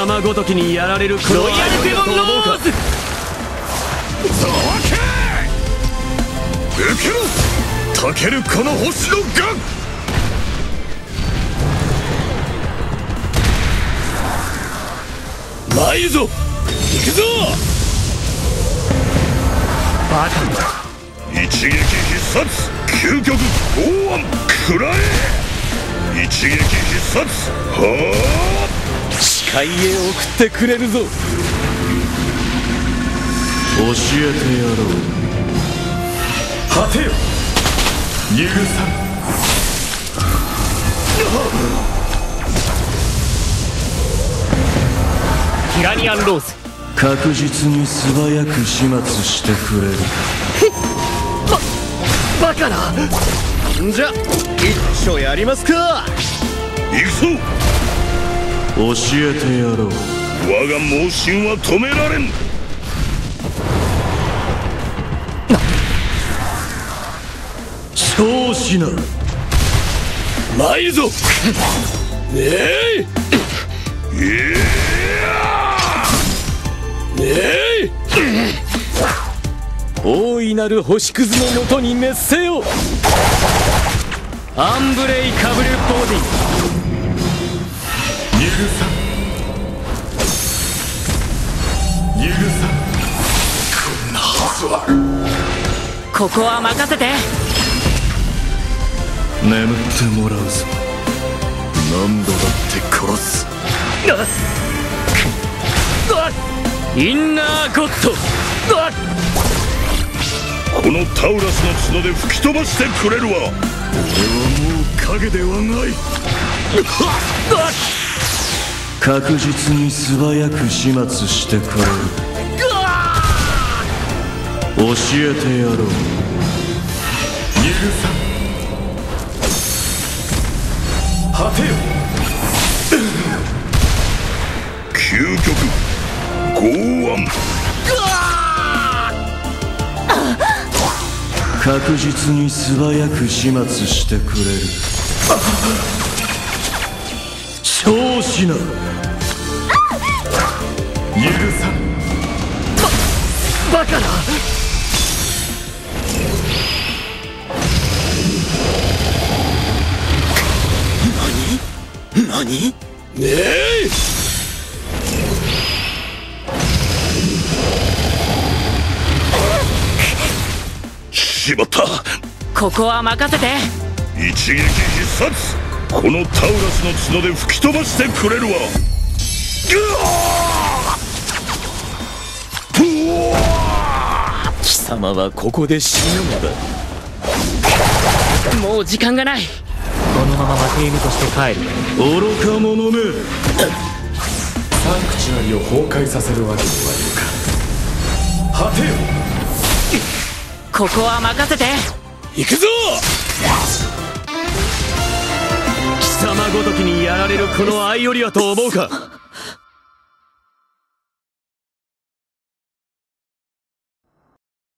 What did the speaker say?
様ごときにやられるこのロイヤルデモンローズ。 さあけ受けろたけるこの星のガン。ないぞ行くぞ。 バカ一撃必殺究極剛腕食らえ。一撃必殺はあ視界へ送ってくれるぞ。 教えてやろう。 果てよ許さん。ティラニアンローズ。 確実に素早く始末してくれる。 バカな。じゃ一丁やりますか。 行くぞ。 教えてやろう。 我が猛進は止められん。 調子な参るぞねえいやねえ大いなる星屑のもとに滅せよ。アンブレイカブルボディ。 許さん許さん。こんなはずは。 ここは任せて。 眠ってもらうぞ。何度だって殺す。 インナーゴッド。 このタウラスの角で吹き飛ばしてくれるわ。俺はもう影ではない。 確実に素早く始末してくれる。教えてやろう。 許さん。果てよ究極剛腕。 確実に素早く始末してくれる。調子な許さん。バカな。 何ねえしまった。 ここは任せて。 一撃必殺このタウラスの角で吹き飛ばしてくれるわ。 貴様はここで死ぬのだ。 もう時間がない。 このまま負け犬として帰る。 愚か者め。 サンクチュアリを崩壊させるわけにはいかん。果てよここは任せて。 行くぞ。 貴様ごときにやられるこのアイオリアと思うか。